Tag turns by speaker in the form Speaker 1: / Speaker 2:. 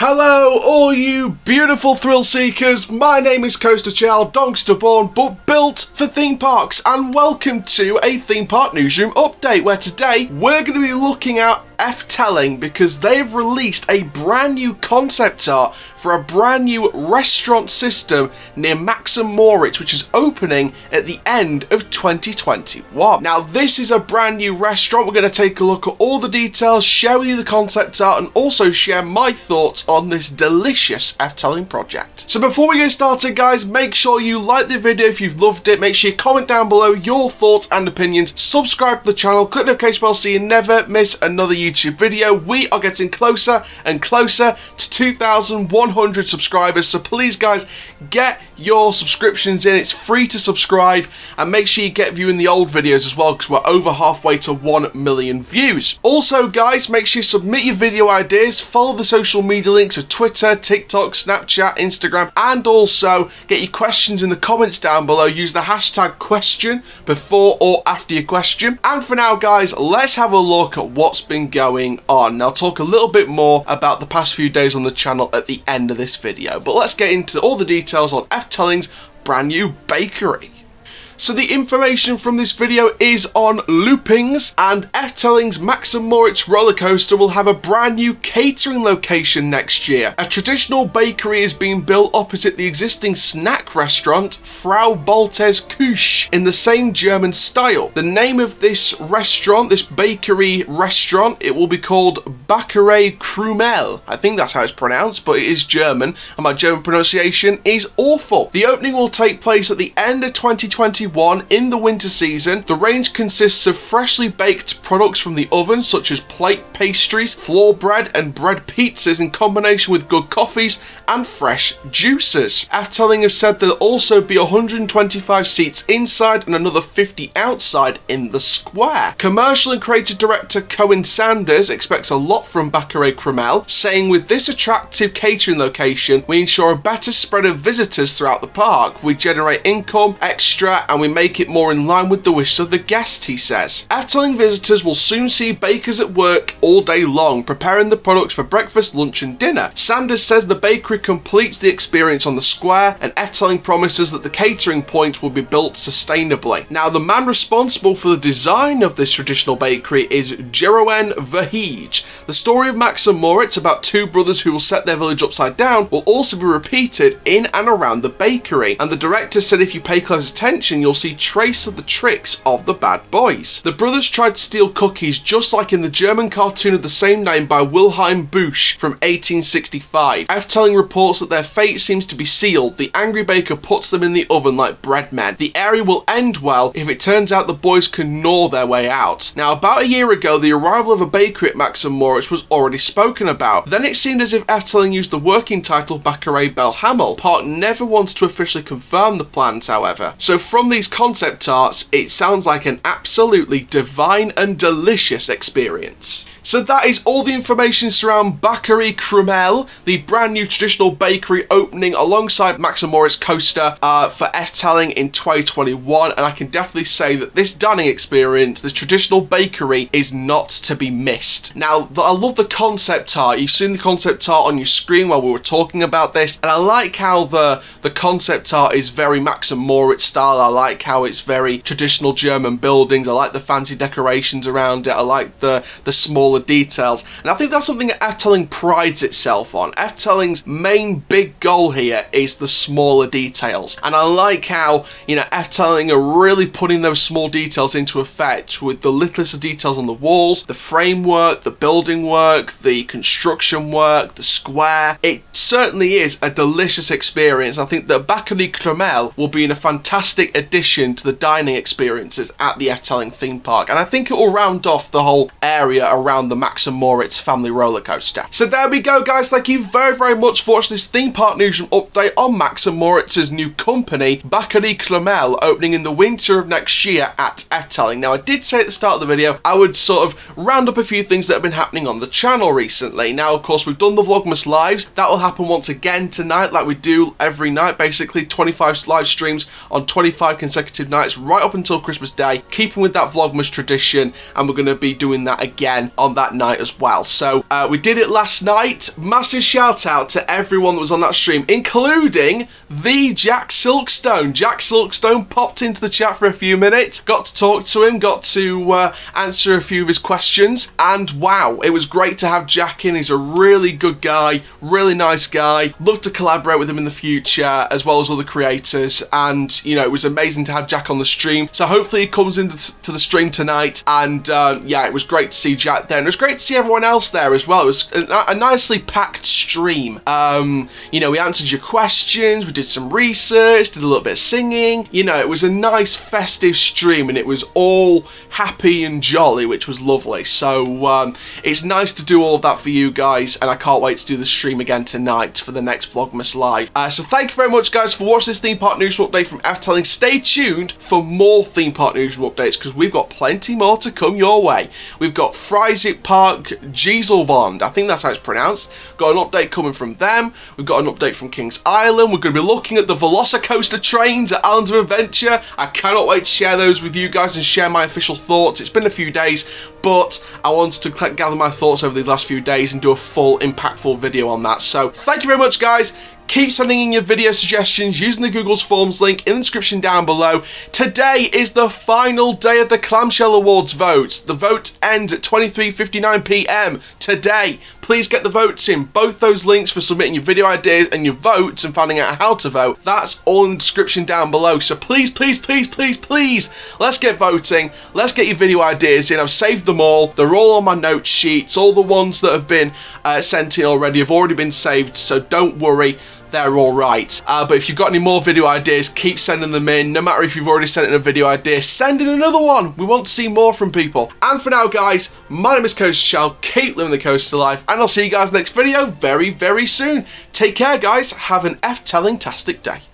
Speaker 1: Hello all you beautiful thrill seekers, my name is Coaster Chell, Dongster born but built for theme parks, and welcome to a theme park newsroom update where today we're going to be looking at Efteling because they've released a brand new concept art for a brand new restaurant system near Max & Moritz, which is opening at the end of 2021. Now this is a brand new restaurant. We're going to take a look at all the details, share with you the concept art, and also share my thoughts on this delicious Efteling project. So before we get started guys, make sure you like the video if you've loved it, make sure you comment down below your thoughts and opinions, subscribe to the channel, click the notification bell so you never miss another YouTube video. We are getting closer and closer to 2,100 subscribers, so please guys, get your subscriptions in. It's free to subscribe, and make sure you get viewing the old videos as well because we're over halfway to 1 million views. Also guys, make sure you submit your video ideas, follow the social media links of Twitter, TikTok, Snapchat, Instagram, and also get your questions in the comments down below. Use the hashtag question before or after your question. And for now guys, let's have a look at what's been going on. Now I'll talk a little bit more about the past few days on the channel at the end of this video, but let's get into all the details on Efteling's brand new bakery. So the information from this video is on Loopings, and Efteling's Max & Moritz roller coaster will have a brand new catering location next year. A traditional bakery is being built opposite the existing snack restaurant Frau Bolte's Küche in the same German style. The name of this restaurant, this bakery restaurant, it will be called Bäckerei Krümel. I think that's how it's pronounced, but it is German, and my German pronunciation is awful. The opening will take place at the end of 2021 in the winter season. The range consists of freshly baked products from the oven such as plate pastries, floor bread, and bread pizzas in combination with good coffees and fresh juices. Efteling have said there'll also be 125 seats inside and another 50 outside in the square. Commercial and creative director Cohen Sanders expects a lot from Bäckerei Krümel, saying with this attractive catering location we ensure a better spread of visitors throughout the park. We generate income extra and we make it more in line with the wishes of the guests, he says. Efteling visitors will soon see bakers at work all day long, preparing the products for breakfast, lunch and dinner. Sanders says the bakery completes the experience on the square, and Efteling promises that the catering point will be built sustainably. Now the man responsible for the design of this traditional bakery is Jeroen Verheij. The story of Max & Moritz about two brothers who will set their village upside down will also be repeated in and around the bakery, and the director said if you pay close attention you'll see trace of the tricks of the bad boys. The brothers tried to steal cookies just like in the German cartoon of the same name by Wilhelm Busch from 1865. Efteling reports that their fate seems to be sealed. The angry baker puts them in the oven like bread men. The area will end well if it turns out the boys can gnaw their way out. Now about a year ago the arrival of a bakery at Max & Moritz was already spoken about. Then it seemed as if Efteling used the working title Bäckerei Bellhamel. Park never wants to officially confirm the plans however. So from these concept arts, it sounds like an absolutely divine and delicious experience. So that is all the information surrounding Bäckerei Krümel, the brand new traditional bakery opening alongside Max & Moritz coaster for Efteling in 2021, and I can definitely say that this dining experience, this traditional bakery, is not to be missed. Now, I love the concept art. You've seen the concept art on your screen while we were talking about this, and I like how the concept art is very Max & Moritz style. I like how it's very traditional German buildings. I like the fancy decorations around it. I like the small details, and I think that's something that Efteling prides itself on. Efteling's main big goal here is the smaller details, and I like how, you know, Efteling are really putting those small details into effect with the littlest of details on the walls, the framework, the building work, the construction work, the square. It certainly is a delicious experience. I think that Bäckerei Krümel will be a fantastic addition to the dining experiences at the Efteling theme park, and I think it will round off the whole area around the Max & Moritz family roller coaster. So there we go guys, thank you very much for watching this theme park newsroom update on Max & Moritz's new company Bäckerei Krümel opening in the winter of next year at Efteling. Now I did say at the start of the video I would sort of round up a few things that have been happening on the channel recently. Now of course we've done the Vlogmas lives, that will happen once again tonight like we do every night, basically 25 live streams on 25 consecutive nights right up until Christmas Day, keeping with that Vlogmas tradition, and we're going to be doing that again on on that night as well. So we did it last night. Massive shout out to everyone that was on that stream, including the Jack Silkstone. Jack Silkstone popped into the chat for a few minutes, got to talk to him, got to answer a few of his questions, and wow, it was great to have Jack in. He's a really good guy, really nice guy. Love to collaborate with him in the future, as well as other creators, and you know, it was amazing to have Jack on the stream. So hopefully he comes into the stream tonight, and yeah, it was great to see Jack there, and it was great to see everyone else there as well. It was a nicely packed stream. You know, we answered your questions, we did some research, did a little bit of singing. You know, it was a nice festive stream, and it was all happy and jolly, which was lovely. So it's nice to do all of that for you guys, and I can't wait to do the stream again tonight for the next Vlogmas Live. So thank you very much, guys, for watching this theme park newsroom update from Efteling. Stay tuned for more theme park newsroom updates, because we've got plenty more to come your way. We've got Friesig Park Gieselwand, I think that's how it's pronounced. Got an update coming from them. We've got an update from Kings Island. We're going to be looking at the Velocicoaster trains at Islands of Adventure. I cannot wait to share those with you guys and share my official thoughts. It's been a few days, but I wanted to gather my thoughts over these last few days and do a full impactful video on that. So thank you very much, guys. Keep sending in your video suggestions using the Google's Forms link in the description down below. Today is the final day of the Clamshell Awards votes. The votes end at 23:59 PM today. Please get the votes in. Both those links for submitting your video ideas and your votes and finding out how to vote, that's all in the description down below. So please, please, please, please, please, let's get voting. Let's get your video ideas in. I've saved them all. They're all on my note sheets. All the ones that have been sent in already have already been saved, so don't worry. They're all right. But if you've got any more video ideas, keep sending them in. No matter if you've already sent in a video idea, send in another one. We want to see more from people. And for now, guys, my name is Coaster Chal. Keep living the coaster life, and I'll see you guys next video very, very soon. Take care, guys. Have an Efteling-tastic day.